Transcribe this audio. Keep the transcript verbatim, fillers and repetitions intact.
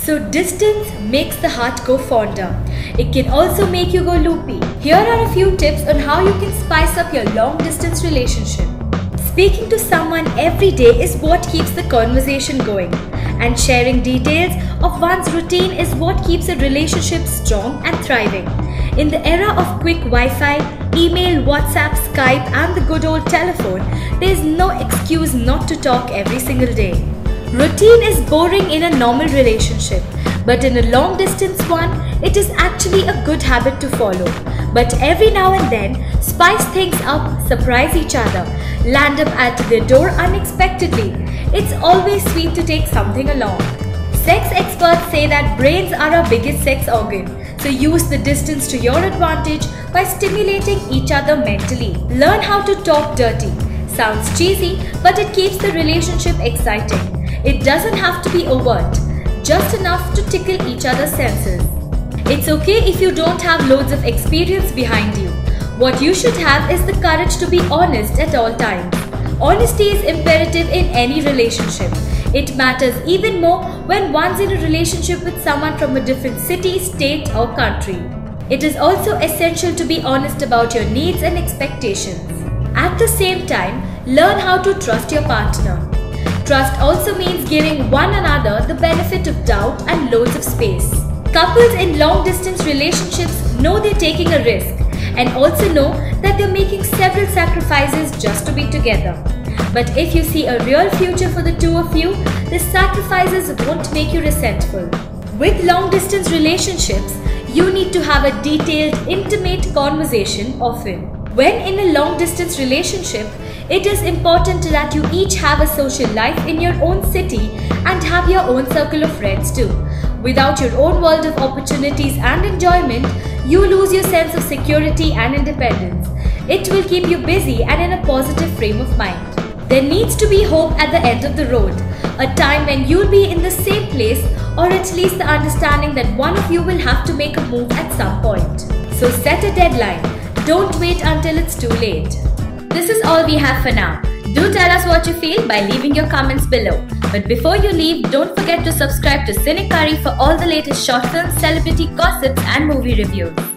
So distance makes the heart go fonder. It can also make you go loopy. Here are a few tips on how you can spice up your long distance relationship. Speaking to someone every day is what keeps the conversation going, and sharing details of one's routine is what keeps a relationship strong and thriving. In the era of quick Wi-Fi, email, WhatsApp, Skype and the good old telephone, there is no excuse not to talk every single day. Routine is boring in a normal relationship, but in a long distance one, it is actually a good habit to follow. But every now and then, spice things up, surprise each other, land up at their door unexpectedly. It's always sweet to take something along. Sex experts say that brains are our biggest sex organ, so use the distance to your advantage by stimulating each other mentally. Learn how to talk dirty. Sounds cheesy, but it keeps the relationship exciting. It doesn't have to be overt, just enough to tickle each other's senses. It's okay if you don't have loads of experience behind you. What you should have is the courage to be honest at all times. Honesty is imperative in any relationship. It matters even more when one's in a relationship with someone from a different city, state or country. It is also essential to be honest about your needs and expectations. At the same time, learn how to trust your partner. Trust also means giving one another the benefit of doubt and loads of space. Couples in long-distance relationships know they're taking a risk and also know that they're making several sacrifices just to be together. But if you see a real future for the two of you, the sacrifices won't make you resentful. With long-distance relationships, you need to have a detailed, intimate conversation often. When in a long-distance relationship, it is important that you each have a social life in your own city and have your own circle of friends too. Without your own world of opportunities and enjoyment, you lose your sense of security and independence. It will keep you busy and in a positive frame of mind. There needs to be hope at the end of the road, a time when you'll be in the same place, or at least the understanding that one of you will have to make a move at some point. So set a deadline. Don't wait until it's too late. This is all we have for now. Do tell us what you feel by leaving your comments below. But before you leave, don't forget to subscribe to Cine Curry for all the latest short films, celebrity gossips and movie reviews.